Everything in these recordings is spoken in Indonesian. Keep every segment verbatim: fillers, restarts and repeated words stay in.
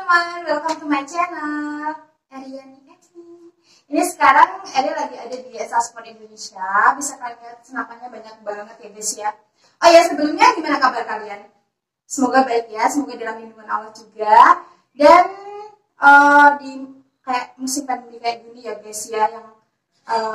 teman-teman, welcome to my channel Ariani Eni. Ini sekarang Eri lagi ada di Esa Sport Indonesia. Bisa kalian lihat senapannya banyak banget ya guys ya. Oh ya, sebelumnya gimana kabar kalian? Semoga baik ya, semoga dalam lindungan Allah juga. Dan uh, di kayak musim pandemi kayak gini ya guys ya, yang uh,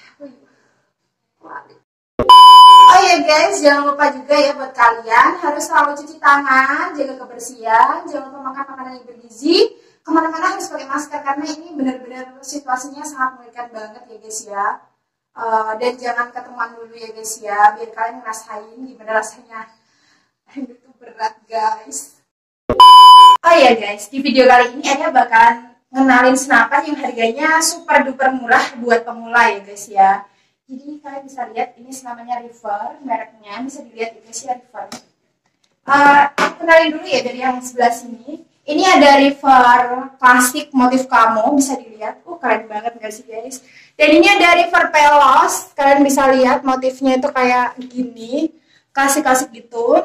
oh ya guys, jangan lupa juga ya buat kalian harus selalu cuci tangan, jaga kebersihan, jangan lupa makan makanan yang bergizi. Kemana-mana harus pakai masker karena ini benar-benar situasinya sangat mengerikan banget ya guys ya. Uh, dan jangan ketemuan dulu ya guys ya, biar kalian ngerasain gimana rasanya. Itu berat guys. Oh ya guys, di video kali ini Anya bakalan ngenalin senapan yang harganya super duper murah buat pemula ya guys ya. Jadi kalian bisa lihat ini namanya River, mereknya bisa dilihat ini sih River. Uh, kenalin dulu ya dari yang sebelah sini. Ini ada River plastik motif camo, bisa dilihat. Uh keren banget nggak sih guys? Dan ini ada River Pelos, kalian bisa lihat motifnya itu kayak gini, klasik-klasik gitu.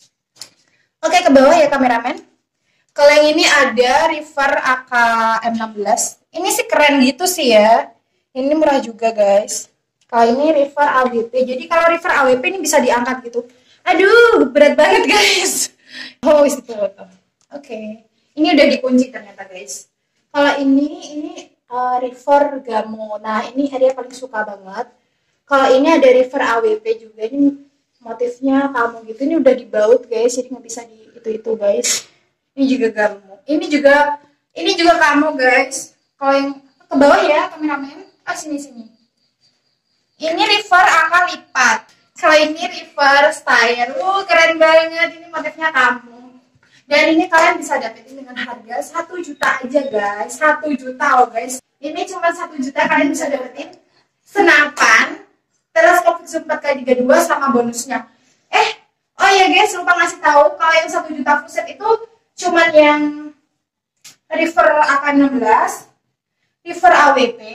Oke, ke bawah ya kameramen. Kalau yang ini ada River A K M enam belas. Ini sih keren gitu sih ya. Ini murah juga guys. Kalau ini River A W P, jadi kalau River A W P ini bisa diangkat gitu. Aduh, berat banget guys. Oh, isi foto. Oke, ini udah dikunci ternyata guys. Kalau ini, ini uh, River Gamo. Nah, ini Arya paling suka banget. Kalau ini ada River A W P juga. Ini motifnya kamu gitu. Ini udah dibaut guys, jadi nggak bisa di itu-itu guys. Ini juga Gamo. Ini juga, ini juga kamu guys. Kalau yang ke bawah ya kameramen. Ah, sini-sini. Ini River A K lipat. Kalau ini River Style. Uh, keren banget. Ini motifnya kamu. Dan ini kalian bisa dapetin dengan harga satu juta aja guys. satu juta loh guys. Ini cuma satu juta kalian bisa dapetin senapan, teleskop zoom empat kali tiga puluh dua sama bonusnya. Eh, oh ya guys, lupa ngasih tahu kalau yang satu juta full set itu cuman yang River A K enam belas, River A W P,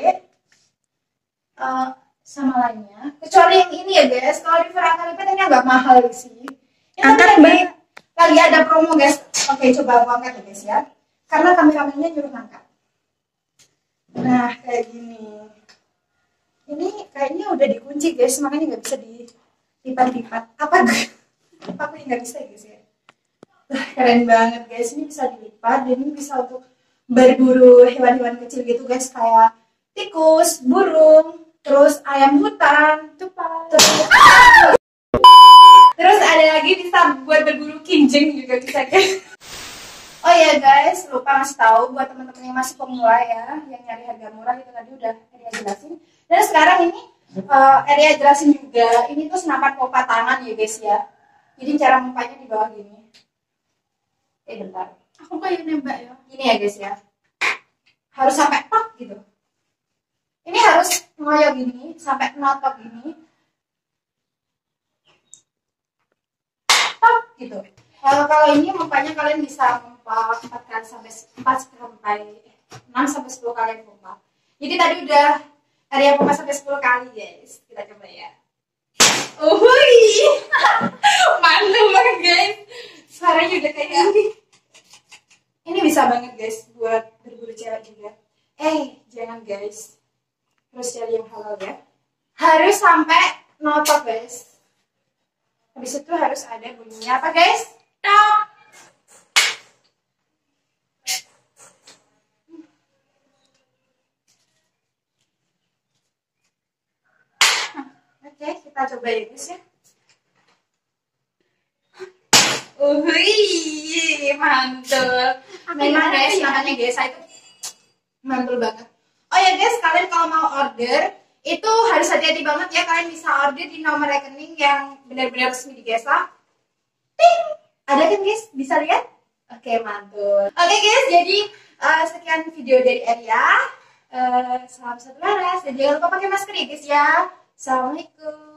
uh, sama lainnya, kecuali yang ini ya guys. Kalau River A K lipat ini agak mahal sih. Ini lagi, lagi ada promo guys. Oke, coba aku angkat ya guys ya, karena kameramennya nyuruh angkat. Nah kayak gini. Ini kayaknya udah dikunci guys, makanya nggak bisa dilipat-lipat. Apa gue? Apa gue nggak bisa guys ya? Wah, keren banget guys. Ini bisa dilipat dan ini bisa untuk berburu hewan-hewan kecil gitu guys, kayak tikus, burung, terus ayam hutan, tupai, terus, terus ada lagi bisa buat berburu kinjeng juga bisa guys. Oh ya guys, lupa ngasih tahu buat teman-teman yang masih pemula ya, yang nyari harga murah itu tadi udah Ria jelasin. Dan sekarang ini uh, Ria jelasin juga, ini tuh senapan pompa tangan ya guys ya. Jadi cara pompanya di bawah gini. Eh bentar, aku kayak nembak ya. Gini ya guys ya, harus sampai top gitu. Ini harus ngoyo gini, sampai notok gini. Top gitu. Kalau kalau ini pompanya kalian bisa pompa empat kali sampai empat sampai enam sampai sepuluh kali pompa. Jadi tadi udah area pompa sampai sepuluh kali guys. Kita coba ya. Uhui. Mantap banget guys. Suaranya udah kayak gini. Ini bisa banget guys buat berburu cewek juga. Eh, jangan guys. Terus cari yang halal ya. Harus sampai notok guys. Habis itu harus ada bunyinya apa guys? Tok. Oke, kita coba ya guys ya. Uhui, mantul. Memang guys, namanya guys, itu mantul banget. Oh ya guys, kalian kalau mau order itu harus hati-hati banget ya. Kalian bisa order di nomor rekening yang benar-benar resmi di Gesa. Ting, ada kan guys? Bisa lihat? Oke, mantul. Oke guys, jadi uh, sekian video dari Arya. Uh, salam satu laras dan jangan lupa pakai masker ya guys ya. Assalamualaikum.